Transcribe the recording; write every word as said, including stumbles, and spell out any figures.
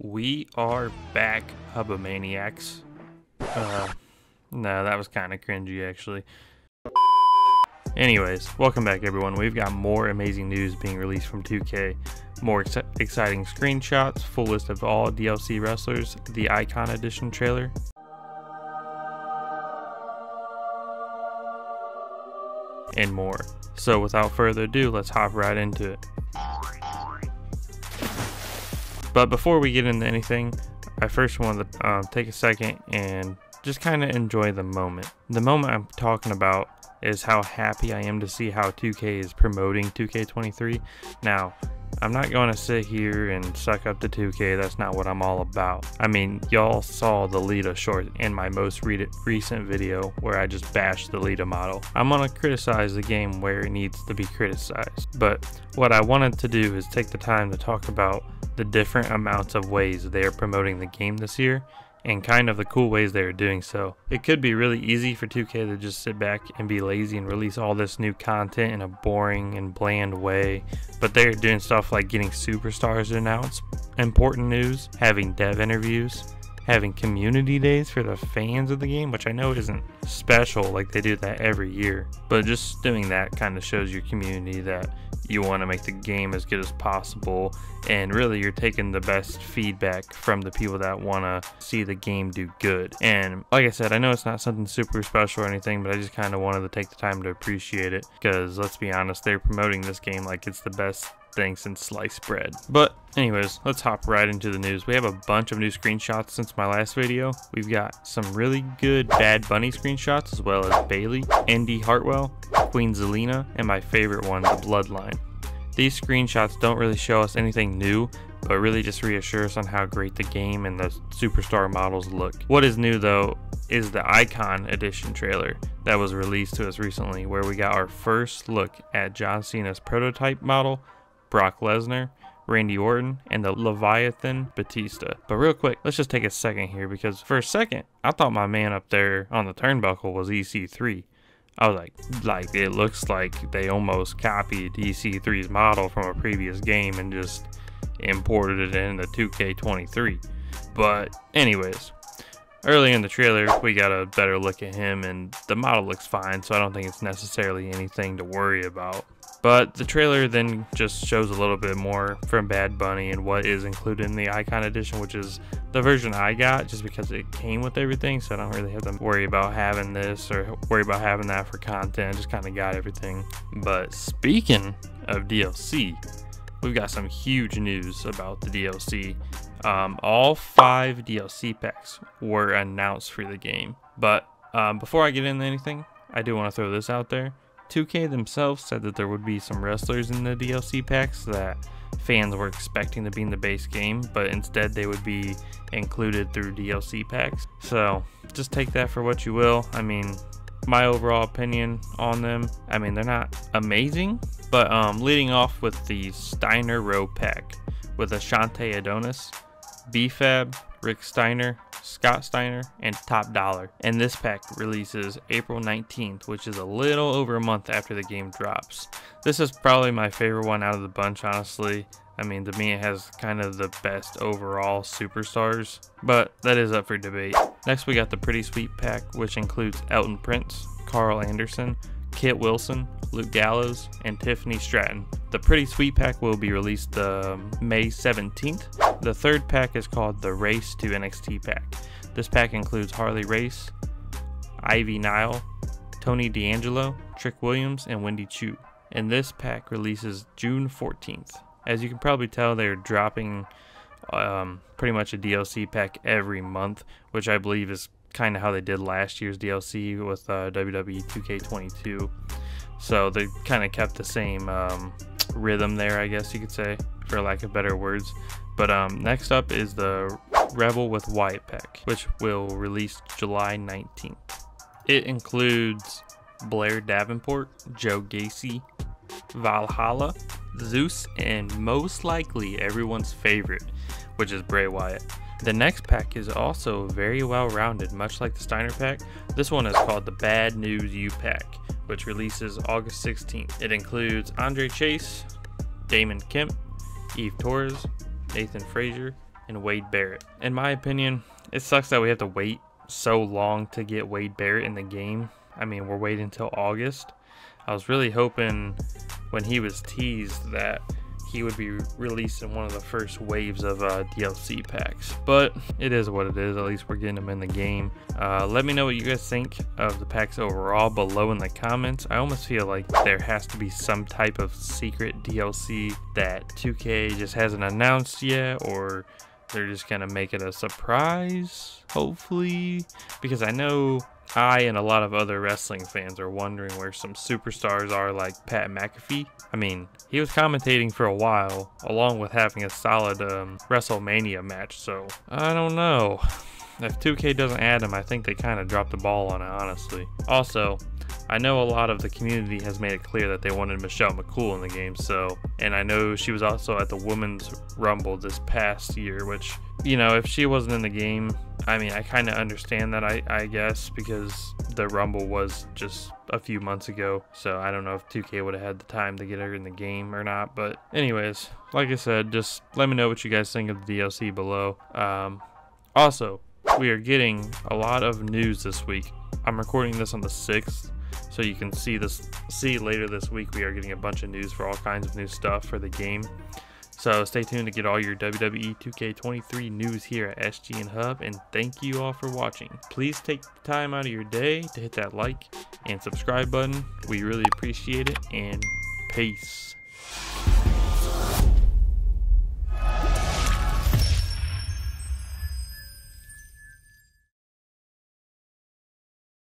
We are back, Hubomaniacs. Uh, no, that was kind of cringy, actually. Anyways, welcome back, everyone. We've got more amazing news being released from two K. More ex exciting screenshots, full list of all D L C wrestlers, the Icon Edition trailer, and more. So without further ado, let's hop right into it. But before we get into anything, I first want to um, take a second and just kind of enjoy the moment. The moment I'm talking about is how happy I am to see how two K is promoting two K twenty-three. Now, I'm not going to sit here and suck up to two K. That's not what I'm all about. I mean, y'all saw the Lita short in my most re recent video where I just bashed the Lita model. I'm going to criticize the game where it needs to be criticized. But what I wanted to do is take the time to talk about the different amounts of ways they are promoting the game this year and kind of the cool ways they are doing so. It could be really easy for two K to just sit back and be lazy and release all this new content in a boring and bland way, but they're doing stuff like getting superstars to announce important news, having dev interviews, having community days for the fans of the game, which I know isn't special like they do that every year, but just doing that kind of shows your community that you want to make the game as good as possible, and really you're taking the best feedback from the people that want to see the game do good. And like I said, I know it's not something super special or anything, but I just kind of wanted to take the time to appreciate it, because let's be honest, they're promoting this game like it's the best thing since sliced bread. But anyways, let's hop right into the news. We have a bunch of new screenshots since my last video. We've got some really good Bad Bunny screenshots, as well as Bailey, Indy Hartwell, Queen Zelina, and my favorite one, the Bloodline. These screenshots don't really show us anything new, but really just reassure us on how great the game and the superstar models look. What is new though is the Icon Edition trailer that was released to us recently, where we got our first look at John Cena's prototype model, Brock Lesnar, Randy Orton, and the Leviathan Batista. But real quick, let's just take a second here, because for a second, I thought my man up there on the turnbuckle was E C three. I was like, like it looks like they almost copied E C three's model from a previous game and just imported it into two K twenty-three. But anyways, early in the trailer, we got a better look at him, and the model looks fine, so I don't think it's necessarily anything to worry about. But the trailer then just shows a little bit more from Bad Bunny and what is included in the Icon Edition, which is the version I got just because it came with everything, so I don't really have to worry about having this or worry about having that for content. I just kind of got everything. But speaking of D L C, we've got some huge news about the D L C. Um, all five D L C packs were announced for the game. But um, before I get into anything, I do want to throw this out there. two K themselves said that there would be some wrestlers in the D L C packs that fans were expecting to be in the base game, but instead they would be included through D L C packs. So just take that for what you will. I mean, my overall opinion on them, I mean, they're not amazing, but um, leading off with the Steiner Row pack with Ashante Adonis, B-Fab, Rick Steiner, Scott Steiner, and Top Dollar. And this pack releases April nineteenth, which is a little over a month after the game drops. This is probably my favorite one out of the bunch, honestly. I mean, to me, it has kind of the best overall superstars, but that is up for debate. Next, we got the Pretty Sweet pack, which includes Elton Prince, Carl Anderson, Kit Wilson, Luke Gallows, and Tiffany Stratton. The Pretty Sweet pack will be released uh, May seventeenth. The third pack is called the Race to N X T pack. This pack includes Harley Race, Ivy Nile, Tony D'Angelo, Trick Williams, and Wendy Chu. And this pack releases June fourteenth. As you can probably tell, they're dropping um, pretty much a D L C pack every month, which I believe is kind of how they did last year's D L C with uh, W W E two K twenty-two. So they kind of kept the same um, rhythm there, I guess you could say, for lack of better words. But um, next up is the Rebel with Wyatt pack, which will release July nineteenth. It includes Blair Davenport, Joe Gacy, Valhalla, Zeus, and most likely everyone's favorite, which is Bray Wyatt. The next pack is also very well rounded, much like the Steiner pack. This one is called the Bad News U pack, which releases August sixteenth. It includes Andre Chase, Damon Kemp, Eve Torres, Nathan Frazier, and Wade Barrett. In my opinion, it sucks that we have to wait so long to get Wade Barrett in the game. I mean, we're waiting until August. I was really hoping when he was teased that he would be released in one of the first waves of uh, D L C packs, but it is what it is. At least we're getting him in the game. Uh, let me know what you guys think of the packs overall below in the comments. I almost feel like there has to be some type of secret D L C that two K just hasn't announced yet, or they're just gonna make it a surprise, hopefully, because I know I and a lot of other wrestling fans are wondering where some superstars are, like Pat McAfee. I mean, he was commentating for a while, along with having a solid um, WrestleMania match, so I don't know. If two K doesn't add him, I think they kind of dropped the ball on it, honestly. Also, I know a lot of the community has made it clear that they wanted Michelle McCool in the game, so, and I know she was also at the Women's Rumble this past year, which, you know, if she wasn't in the game, I mean, I kind of understand that, I, I guess, because the Rumble was just a few months ago, so I don't know if two K would have had the time to get her in the game or not, but anyways, like I said, just let me know what you guys think of the D L C below. Um, also, we are getting a lot of news this week. I'm recording this on the sixth, so you can see this see later this week we are getting a bunch of news for all kinds of new stuff for the game. So stay tuned to get all your W W E two K twenty-three news here at S G N Hub, and thank you all for watching. Please take the time out of your day to hit that like and subscribe button. We really appreciate it, and peace.